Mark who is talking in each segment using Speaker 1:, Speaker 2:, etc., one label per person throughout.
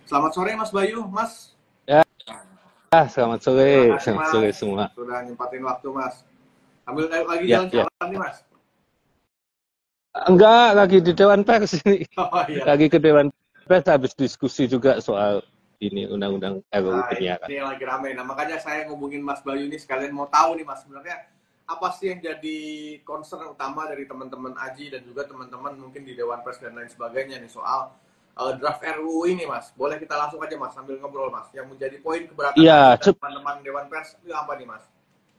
Speaker 1: Selamat sore Mas Bayu, Mas.
Speaker 2: Ya, selamat sore,
Speaker 1: Terima kasih
Speaker 2: selamat
Speaker 1: Mas,
Speaker 2: sore semua.
Speaker 1: sudah nyempatin waktu Mas. Ambil lagi
Speaker 2: Ya, ya.
Speaker 1: jalan-jalan nih Mas.
Speaker 2: Enggak, lagi di Dewan Pers ini.
Speaker 1: Oh iya.
Speaker 2: Lagi ke Dewan Pers habis diskusi juga soal ini Undang-Undang RUU
Speaker 1: Nah
Speaker 2: penyiaran.
Speaker 1: ini yang lagi rame. Nah makanya saya ngubungin Mas Bayu ini sekalian mau tahu nih Mas sebenarnya apa sih yang jadi concern utama dari teman-teman Aji dan juga teman-teman mungkin di Dewan Pers dan lain sebagainya nih soal draft RUU ini Mas. Boleh kita langsung aja Mas sambil ngobrol Mas. Yang menjadi poin keberatan
Speaker 2: Ya,
Speaker 1: Aji dan teman-teman Dewan Pers itu apa nih Mas?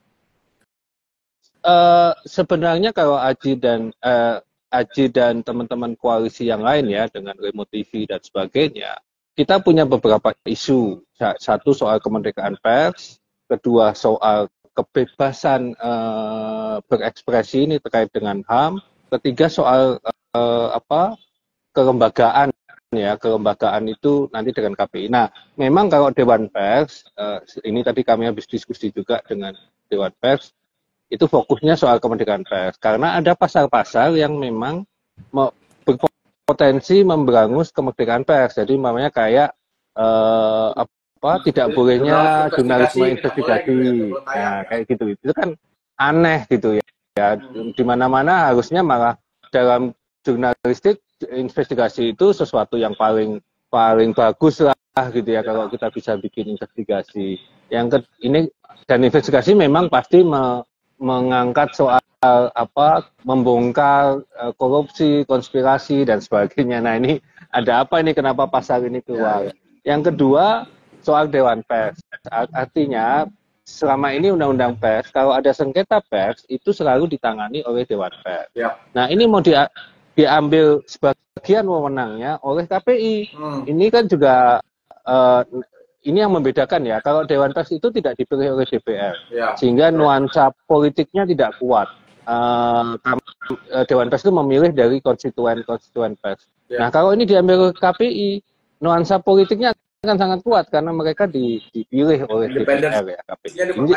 Speaker 2: sebenarnya kalau Aji dan teman-teman koalisi yang lain ya dengan remote TV dan sebagainya, kita punya beberapa isu. Satu soal kemerdekaan pers, kedua soal kebebasan berekspresi ini terkait dengan HAM, ketiga soal kelembagaan ya, kelembagaan itu nanti dengan KPI. Nah, memang kalau Dewan Pers, ini tadi kami habis diskusi juga dengan Dewan Pers, itu fokusnya soal kemerdekaan pers. Karena ada pasal-pasal yang memang berpotensi memberangus kemerdekaan pers. Jadi namanya kayak tidak bolehnya jurnalisme investigasi. Nah, kayak gitu. Itu kan aneh gitu ya. Di mana-mana harusnya malah dalam jurnalistik investigasi itu sesuatu yang paling bagus lah gitu ya kalau kita bisa bikin investigasi. Ini dan investigasi memang pasti mengangkat soal membongkar korupsi, konspirasi dan sebagainya. Nah ini ada apa ini kenapa pasal ini keluar? Yang kedua soal Dewan Pers. Artinya selama ini undang-undang pers kalau ada sengketa pers itu selalu ditangani oleh Dewan Pers. Nah ini mau diambil sebagian wewenangnya oleh KPI. Ini kan juga ini yang membedakan ya, kalau Dewan Pers itu tidak dipilih oleh DPR, sehingga nuansa politiknya tidak kuat. Dewan Pers itu memilih dari konstituen pers. Nah kalau ini diambil KPI, nuansa politiknya akan sangat kuat karena mereka dipilih oleh DPR ya KPI.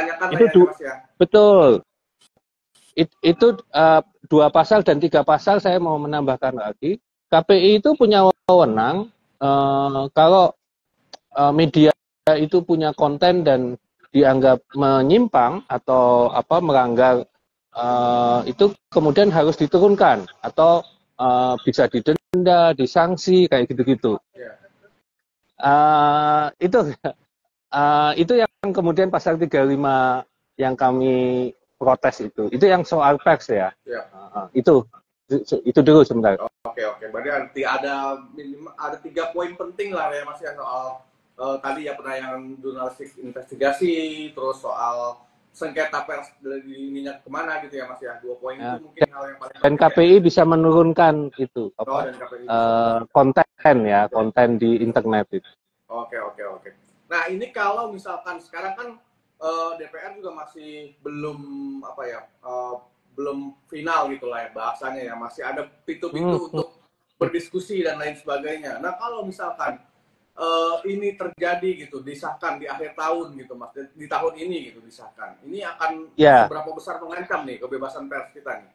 Speaker 2: Betul. Itu 2 pasal dan 3 pasal saya mau menambahkan lagi. KPI itu punya wewenang kalau media itu punya konten dan dianggap menyimpang atau melanggar itu kemudian harus diturunkan atau bisa didenda, disanksi kayak gitu-gitu. Itu yang kemudian pasal 35 yang kami protes itu yang soal pers ya. Itu dulu sebentar.
Speaker 1: Oke. Berarti ada 3 poin penting lah ya Mas ya soal tadi ya penayangan jurnalistik investigasi, terus soal sengketa pers dari minyak kemana gitu ya Mas ya. 2 poin itu mungkin hal yang paling penting.
Speaker 2: Dan KPI bisa menurunkan itu konten di internet itu.
Speaker 1: Oke. Nah ini kalau misalkan sekarang kan DPR juga masih belum belum final gitu lah ya bahasanya ya, masih ada pintu-pintu untuk berdiskusi dan lain sebagainya. Nah kalau misalkan ini terjadi gitu, disahkan di akhir tahun gitu Mas, di tahun ini gitu disahkan, ini akan seberapa besar mengancam nih kebebasan pers kita nih?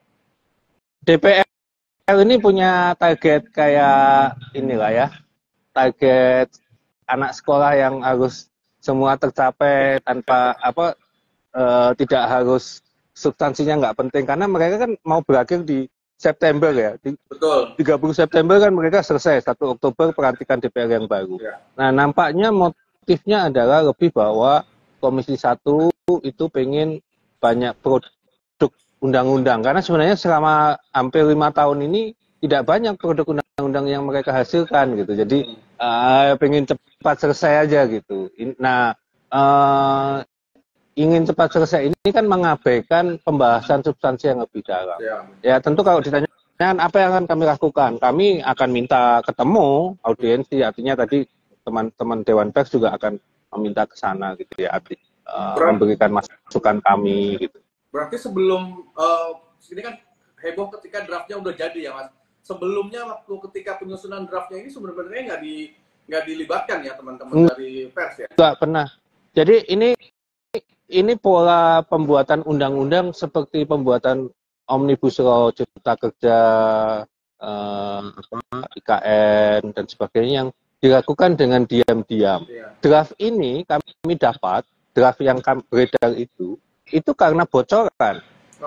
Speaker 2: DPR ini punya target kayak inilah ya, target anak sekolah yang harus semua tercapai tanpa tidak harus substansinya nggak penting, karena mereka kan mau berakhir di September ya.
Speaker 1: Betul.
Speaker 2: 30 September kan mereka selesai, 1 Oktober pelantikan DPR yang baru. Nah nampaknya motifnya adalah lebih bahwa Komisi 1 itu pengen banyak produk undang-undang, karena sebenarnya selama hampir 5 tahun ini tidak banyak produk undang-undang yang mereka hasilkan gitu. Jadi pengen cepat selesai aja gitu. Nah ingin cepat selesai ini kan mengabaikan pembahasan substansi yang lebih dalam. Ya tentu kalau ditanyakan apa yang akan kami lakukan, kami akan minta ketemu audiensi, artinya tadi teman-teman Dewan Pers juga akan meminta ke sana gitu ya, memberikan masukan kami gitu.
Speaker 1: Berarti sebelum ini kan heboh ketika draftnya udah jadi ya Mas. Sebelumnya waktu ketika penyusunan draftnya ini sebenarnya nggak dilibatkan ya teman-teman dari pers ya?
Speaker 2: Nggak pernah. Jadi ini pola pembuatan undang-undang seperti pembuatan Omnibus Law, Cipta Kerja, IKN dan sebagainya yang dilakukan dengan diam-diam.
Speaker 1: Iya.
Speaker 2: Draft ini kami dapat, draft yang beredar itu karena bocoran,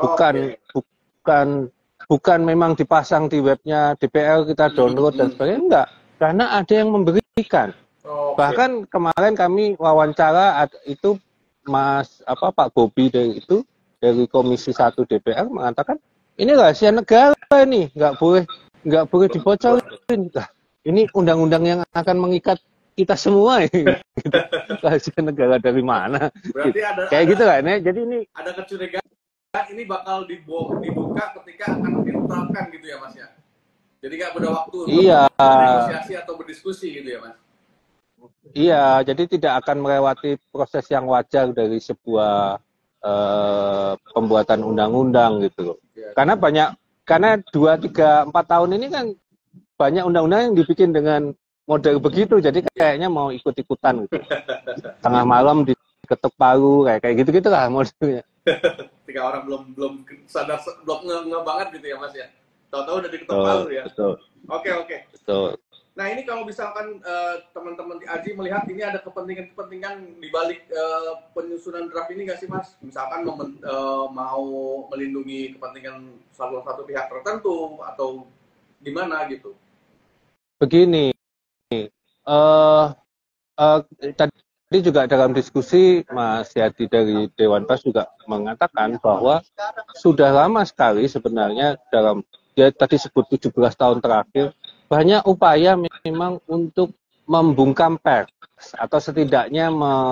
Speaker 2: bukan memang dipasang di webnya DPR kita download dan sebagainya, enggak, karena ada yang memberikan. Bahkan kemarin kami wawancara itu Pak Bobi dari Komisi 1 DPR mengatakan ini rahasia negara, ini nggak boleh dibocorin. Ini undang-undang yang akan mengikat kita semua ini. Rahasia negara dari mana?
Speaker 1: Berarti
Speaker 2: kayak gitu kan ya. Jadi ini
Speaker 1: ada kecurigaan ini bakal dibuka ketika akan diterapkan gitu ya Mas ya. Jadi nggak ada waktu untuk negosiasi atau berdiskusi gitu ya Mas.
Speaker 2: Iya, jadi tidak akan melewati proses yang wajar dari sebuah pembuatan undang-undang gitu. Karena 2, 3, 4 tahun ini kan banyak undang-undang yang dibikin dengan model begitu, jadi kayaknya mau ikut-ikutan gitu. Tengah malam diketuk palu kayak gitu-gitu lah modelnya.
Speaker 1: Ketika orang belum sadar, belum nge banget gitu ya Mas ya. Tahu-tahu udah diketuk palu ya.
Speaker 2: Betul.
Speaker 1: Oke.
Speaker 2: Betul.
Speaker 1: Nah ini kalau misalkan teman-teman di Aji melihat ini ada kepentingan di balik penyusunan draft ini nggak sih Mas? Misalkan mau melindungi kepentingan salah satu pihak tertentu atau gimana gitu?
Speaker 2: Begini, tadi juga dalam diskusi Mas Yadi dari Dewan Pers juga mengatakan bahwa sudah lama sekali sebenarnya dia tadi sebut 17 tahun terakhir banyak upaya memang untuk membungkam pers atau setidaknya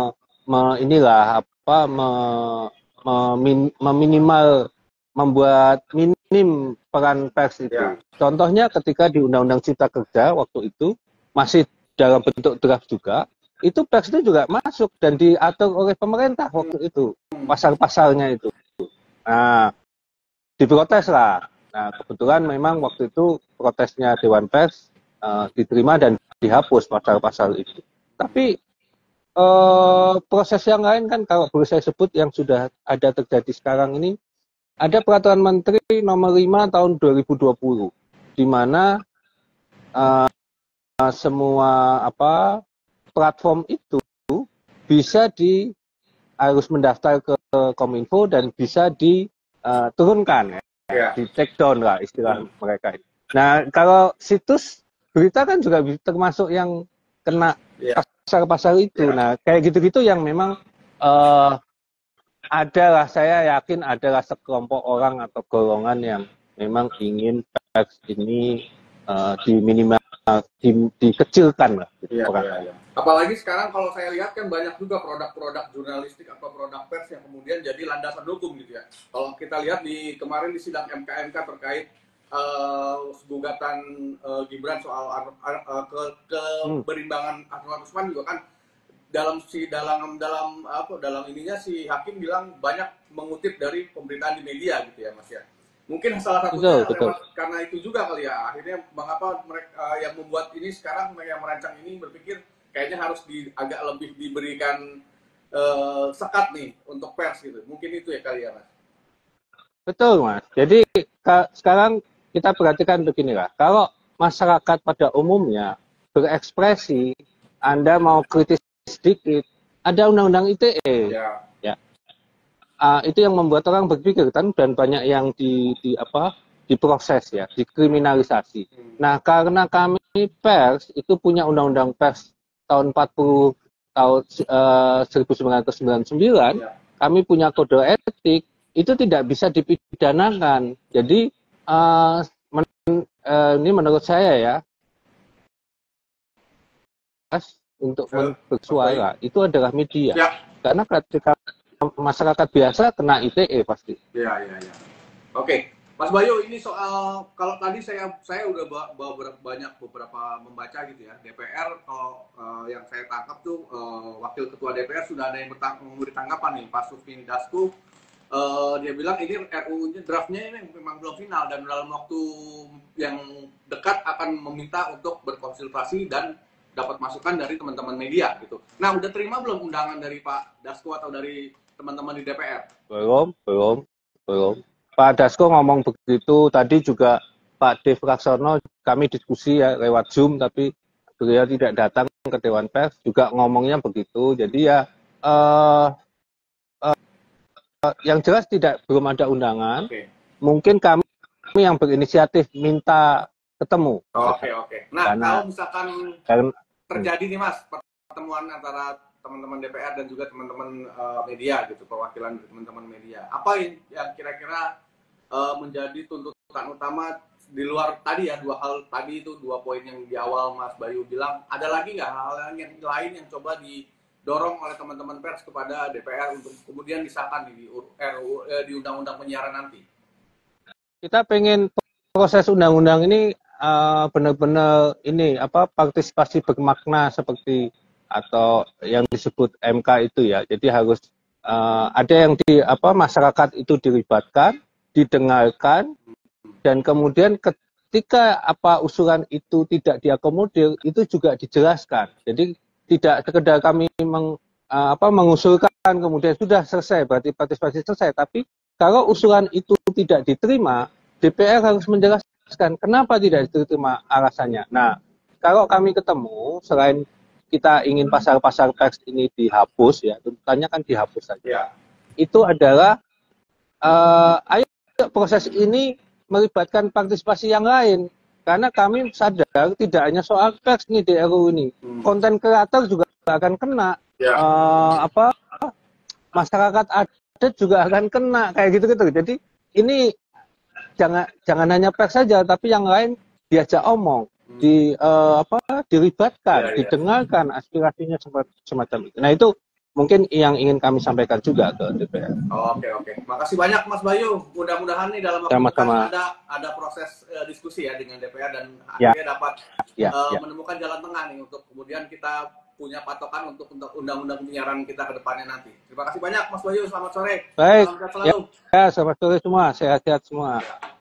Speaker 2: meminimal membuat minim peran pers itu. Ya. Contohnya ketika di Undang-Undang Cipta Kerja waktu itu masih dalam bentuk draft juga, itu pers itu juga masuk dan diatur oleh pemerintah waktu itu pasal-pasalnya itu. Nah, diprotes lah. Nah, kebetulan memang waktu itu protesnya Dewan Pers diterima dan dihapus pasal-pasal itu. Tapi proses yang lain kan kalau boleh saya sebut yang sudah ada terjadi sekarang ini, ada Peraturan Menteri Nomor 5 Tahun 2020, di mana semua platform itu bisa harus mendaftar ke Kominfo dan bisa diturunkan. Di take down lah istilah mereka. Nah, kalau situs berita kan juga termasuk yang kena pasal-pasal itu. Nah, kayak gitu-gitu yang memang saya yakin adalah sekelompok orang atau golongan yang memang ingin pers ini dikecilkan lah.
Speaker 1: Apalagi sekarang kalau saya lihat kan banyak juga produk-produk jurnalistik atau produk pers yang kemudian jadi landasan hukum gitu ya. Kalau kita lihat kemarin di sidang MK terkait gugatan Gibran soal keberimbangan Ahmad Usman juga kan dalam ininya si hakim bilang banyak mengutip dari pemberitaan di media gitu ya Mas ya. Mungkin salah satunya karena itu juga kali ya. Akhirnya mengapa mereka yang membuat ini sekarang yang merancang ini berpikir kayaknya harus agak lebih diberikan sekat nih untuk pers gitu. Mungkin itu ya kali ya Mas.
Speaker 2: Betul Mas. Jadi sekarang kita perhatikan beginilah. Kalau masyarakat pada umumnya berekspresi, Anda mau kritis sedikit, ada undang-undang ITE. Ya. Itu yang membuat orang berpikir kan, dan banyak yang diproses ya, dikriminalisasi. Nah, karena kami pers itu punya undang-undang pers tahun 40 tahun 1999, kami punya kode etik, itu tidak bisa dipidanakan. Jadi ini menurut saya ya, untuk bersuara itu adalah media. Karena ketika masyarakat biasa kena ITE pasti.
Speaker 1: Iya. Oke, Mas Bayu, ini soal kalau tadi saya udah beberapa membaca gitu ya. DPR kalau yang saya tangkap tuh Wakil Ketua DPR sudah ada yang memberi tanggapan nih, Pak Sufmi Dasko. Dia bilang ini RUU-nya draftnya ini memang belum final dan dalam waktu yang dekat akan meminta untuk berkonsultasi dan dapat masukan dari teman-teman media gitu. Nah, udah terima belum undangan dari Pak Dasko atau dari teman-teman di DPR?
Speaker 2: Belum. Pak Dasko ngomong begitu, tadi juga Pak Dev Laksono kami diskusi ya lewat Zoom, tapi beliau tidak datang ke Dewan Pers juga ngomongnya begitu. Jadi ya yang jelas belum ada undangan.
Speaker 1: Oke.
Speaker 2: Mungkin kami yang berinisiatif minta ketemu.
Speaker 1: Oke. Nah,
Speaker 2: karena,
Speaker 1: kalau misalkan terjadi nih Mas pertemuan antara teman-teman DPR dan juga teman-teman media gitu, perwakilan teman-teman media, apa yang kira-kira menjadi tuntutan utama di luar tadi ya, dua hal tadi itu, 2 poin yang di awal Mas Bayu bilang, ada lagi nggak hal-hal yang lain yang coba didorong oleh teman-teman pers kepada DPR untuk kemudian disahkan di undang-undang penyiaran nanti?
Speaker 2: Kita pengen proses undang-undang ini benar-benar ini partisipasi bermakna seperti atau yang disebut MK itu ya. Jadi harus ada yang masyarakat itu dilibatkan, didengarkan, dan kemudian ketika usulan itu tidak diakomodir, itu juga dijelaskan. Jadi tidak sekedar kami mengusulkan kemudian sudah selesai, berarti partisipasi selesai. Tapi kalau usulan itu tidak diterima, DPR harus menjelaskan kenapa tidak diterima alasannya. Nah, kalau kami ketemu, selain kita ingin pasal-pasal teks ini dihapus, ya tuntutannya kan dihapus saja.
Speaker 1: Ya.
Speaker 2: Itu adalah ayo proses ini melibatkan partisipasi yang lain, karena kami sadar tidak hanya soal teks nih di RUU ini, konten kreator juga akan kena, masyarakat adat juga akan kena kayak gitu. Jadi ini jangan hanya pers saja, tapi yang lain diajak omong, dilibatkan, didengarkan aspirasinya semacam itu. Nah itu mungkin yang ingin kami sampaikan juga ke DPR.
Speaker 1: Oke. Makasih banyak Mas Bayu. Mudah-mudahan nih dalam waktu dekat ada proses diskusi ya dengan DPR dan akhirnya dapat menemukan jalan tengah nih untuk kemudian kita punya patokan untuk undang-undang penyiaran kita ke depannya nanti. Terima kasih banyak Mas Bayu. Selamat sore.
Speaker 2: Baik.
Speaker 1: Selamat selalu.
Speaker 2: Selamat sore semua. Sehat-sehat semua.